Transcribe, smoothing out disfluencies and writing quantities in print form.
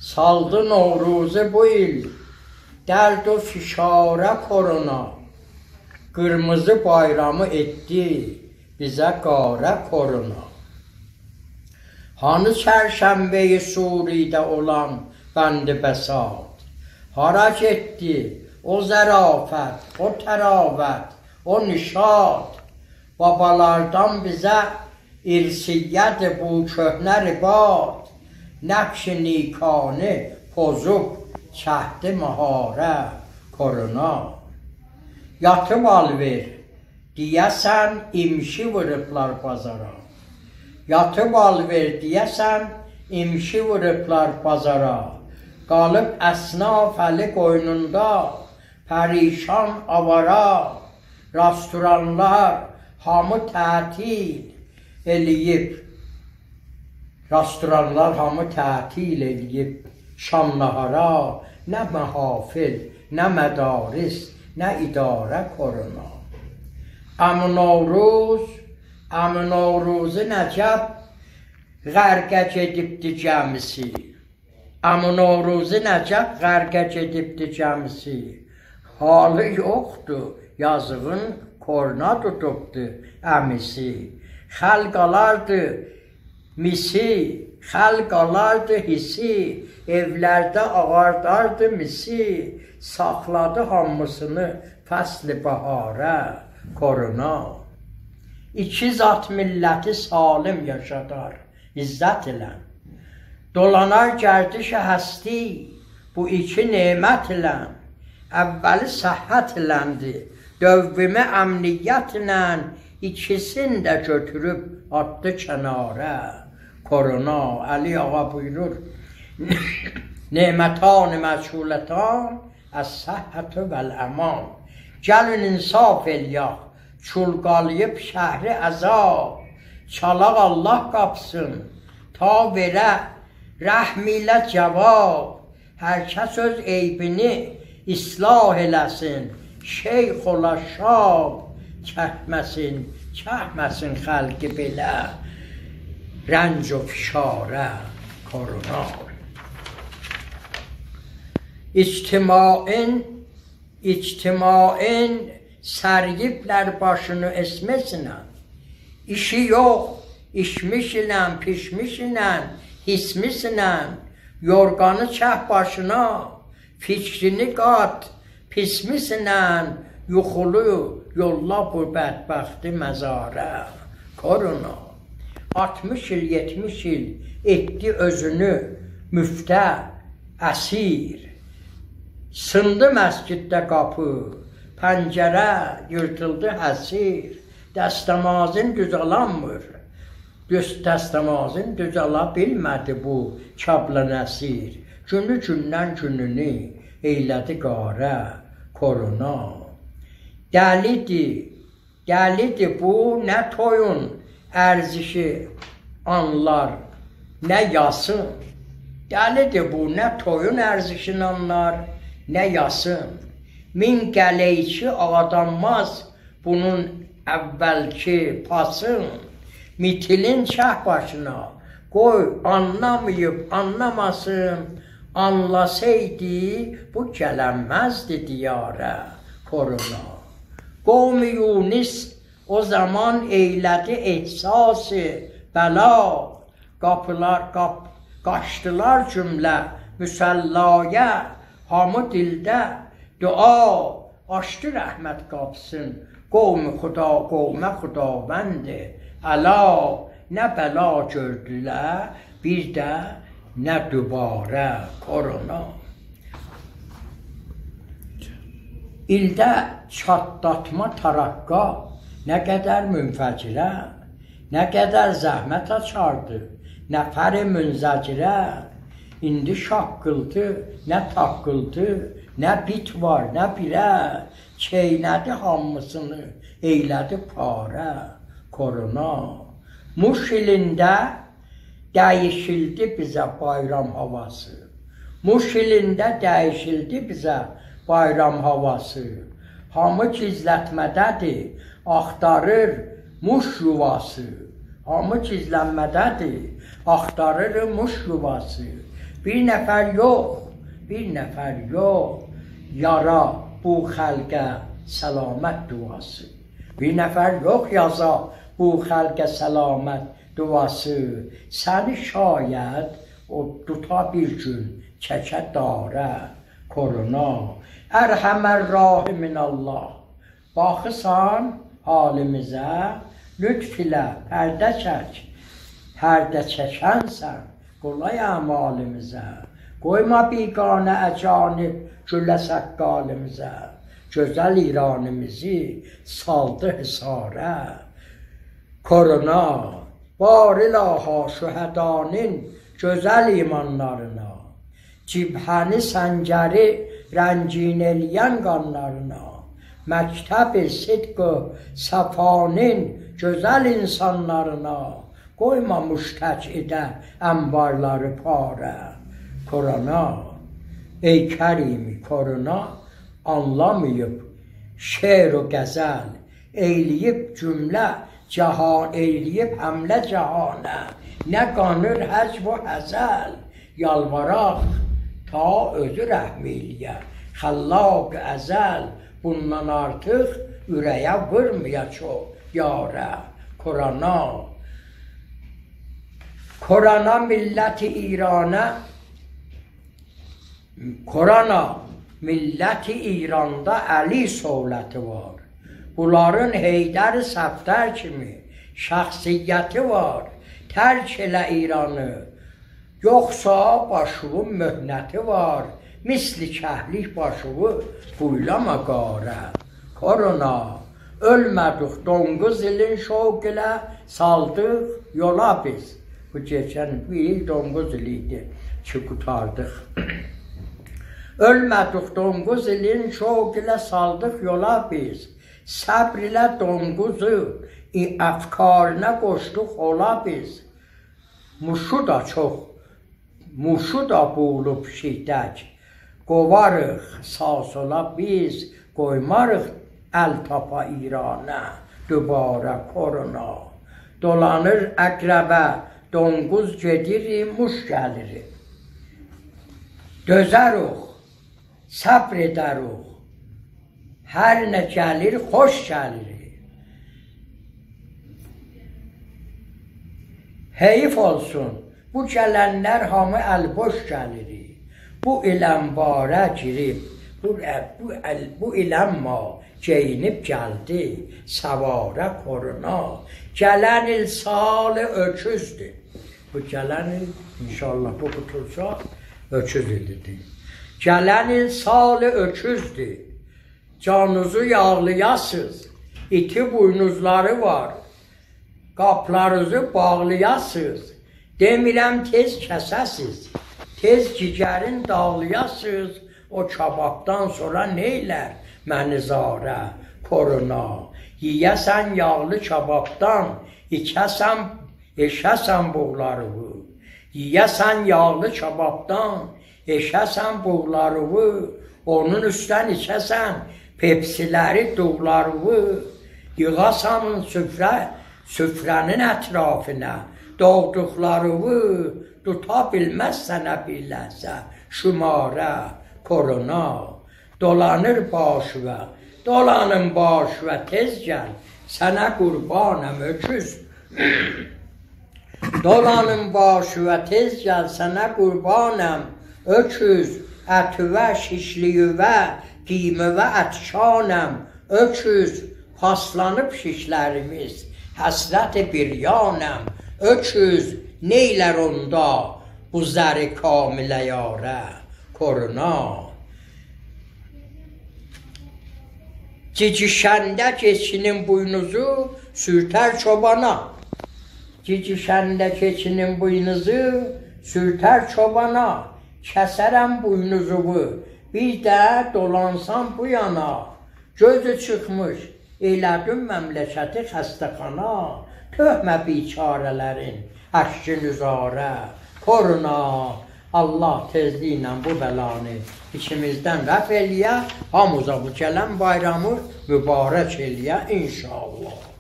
Saldı Novruz'u bu il, dərd o fişarə korona. Qırmızı bayramı etdi bizə qarə korona. Hanı çərşənbəyi Suridə olan bəndi bəsat? Hara getdi o zərafət, o təravət, o nişad? Babalardan bizə irsiyyədir bu köhnə ribad. Nəqş-i nikanı pozub çəhdi məharə korona. Yatıb alver, deyəsən imşi vurublar bazara. Yatıb alver, deyəsən imşi vurublar bazara. Qalıb əsnaf əli qoynunda, pərişan avara. Restoranlar hamı tətil eləyib. Restoranlar hamı tətil eləyib. Şam nahara, nə məhafil, nə mədaris, nə idarə korona. Əmin Novruz'u Nəcəb qərqə gedibdi cəmisi. Əmin Novruz'u Nəcəb qərqə gedibdi cəmisi. Halı yoxdur, yazığın korna tutubdu əmisi. Xəlq alardı misi, xəlq alardı hissi. Evlərdə ağardardı misi. Saxladı hamısını fəsli baharə korona. İki zat milləti salim yaşadar izzət ilə. Dolanar gərdişə həsti bu iki nemət ilə. Əvvəli səhhət iləndir, dövvimi əmniyyət ilə. İkisini də götürüb atdı kənarə korona. Əli ağa buyurur, nemətani məşğulətən əs-səhhətü vəl-əman. Gəlin insaf eləyək, çulqalayıb şəhri əzab. Çalaq Allah qapsın, ta verə rəhm ilə cavab. Hər kəs öz eybini islah eləsin, şeyx ola şab. Çəkməsin xəlqi belə, rənc o fişarə korona. İctimain sərgiblər başını esməsinə. İşi yox, işmiş ilə, pişmiş ilə, hismisinə. Yorganı çək başına, fikrini qat, pismisinə. Yuxulu yolla bu bədbəxti məzarə korona. 60 il, 70 il etdi özünü müftə, əsir. Sındı məsciddə qapı, pəncərə yırtıldı həsir. Dəstəmazın düz alanmır, dəstəmazın düz ala bilmədi bu kabla nəsir. Günü gündən gününü eylədi qarə korona. Dəlidir bu nə toyun ərzişi anlar, nə yasın. Dəlidir bu nə toyun ərzişini anlar, nə yasın. Min gələyçi ağadanmaz bunun əvvəlki pasın. Mitilin çək başına, qoy anlamayıb anlamasın. Anlasaydı bu gələnməzdi diyarə korona. Qovmi Yunus o zaman eylədi ehsası bəla. Qapılar qaçdılar cümlə müsəllaya. Hamı dildə dua açdı rəhmət qapısın. Qovmi qovmə xudavəndi əla. Nə bəla gördülər, bir də nə dübarə korona. İldə çatlatma taraqqa nə qədər münfəcirə, nə qədər zəhmət açardı, nəfəri münzəcirə. İndi şaqqıltı, nə taqqıltı, nə bit var, nə birə. Çeynədi hamısını, eylədi parə korona. Muş ilində dəyişildi bizə bayram havası. Muş ilində dəyişildi bizə bayram havası. Hamı gizlətmədədir, axtarır muş yuvası. Hamı gizlənmədədir, axtarır muş yuvası. Bir nəfər yox, bir nəfər yox, yara bu xəlqə səlamət duası. Bir nəfər yox yaza bu xəlqə səlamət duası. Səni şayad o tuta bir gün çəkə darə korona. Ərhəmər rahimin Allah. Baxırsan halimizə, lütf ilə pərdə çək. Pərdə çəkənsən, qolay əmalimizə. Qoyma biqanə əcanib gülə səqqalimizə. Gözəl İranimizi saldı hesarə. Korona, barilaha şühədanın gözəl imanlarına. Cibhəni səngəri rəngin eləyən qanlarına. Məktəb-i sidq-ı səfanın gözəl insanlarına. Qoyma müştəc edə ənvarları parə. Korona, ey kərimi korona, anlamayıb şeir o qəzəl, eyləyib cümlə cahan, eyləyib həmlə cahanə. Nə qanır həcv o həzəl, yalvaraq ta özü rəhm eləyə. Xəllaq əzəl, bundan artıq ürəyə vurmaya çox yarə. Korona, korona milləti İranə, korona milləti İranda əli sövləti var. Bunların Heydər Səfdər kimi şəxsiyyəti var. Tərk elə İranı, yoxsa başının möhnəti var. Misli kəhlik başığı buylama qarə. Korona, ölmədik donquz ilin şovq ilə saldıq yola biz. Bu geçən bir il donquz il idi ki qutardıq. Ölmədik donquz ilin şovq ilə saldıq yola biz. Səbr ilə donquzu əfkarına qoşduq ola biz. Muşu da çox, muşu da buğulub şiddət. Qovarıq sağ sola biz, qoymarıq əl tapa İranə. Dübarə korona, dolanır əqrəbə, donquz gedir, muş gəlir. Dözəruq, səbr edəruq. Hər nə gəlir, xoş gəlir. Heyif olsun, bu gələnlər hamı əlboş gəlir. Bu ilənbara girib, bu ilənma geyinib gəldi, səvarə korona. Gələn il salı öküzdür. Bu gələn il, inşallah bu qutulsa, öküz ilidir. Gələn il salı öküzdür. Canınızı yağlayasız, iti buynuzları var. Qaplarınızı bağlayasız. Demirəm tez kəsəsiz. Tez cigərin dağlayasız. O kababdan sonra neylər məni zarə korona. Yiyəsən yağlı kababdan, içəsən, eşəsən buğlarıvı. Yiyəsən yağlı kababdan, eşəsən buğlarıvı. Onun üstdən içəsən pepsiləri, doğlarıvı. Yığasanın süfrənin ətrafına. Doğduqlarıvı tuta bilməz sənə bir ləhzə. Şümarə korona. Dolanır başıva, dolanın başıva tez gəl. Sənə qurbanəm öküz. Dolanın başıva tez gəl, sənə qurbanəm öküz. Ətüvə, şişliyüvə, qimüvə ətşanəm öküz. Paslanıb şişlərimiz, həsrət-i biryanəm öküz. Neylər onda bu zəri kamilə yarə korona. Cicişəndə keçinin buynuzu sürtər çobana. Cicişəndə keçinin buynuzu sürtər çobana. Kəsərəm buynuzumu, bir də dolansan bu yana. Gözü çıxmış, elədim məmləkəti xəstəxana. Töhmə biçarələrin əşkin-üzarə korona. Allah tezliklə bu bəlanı içimizdən rəf eləyə, hamıza bu gələn bayramı mübarək eləyə inşallah.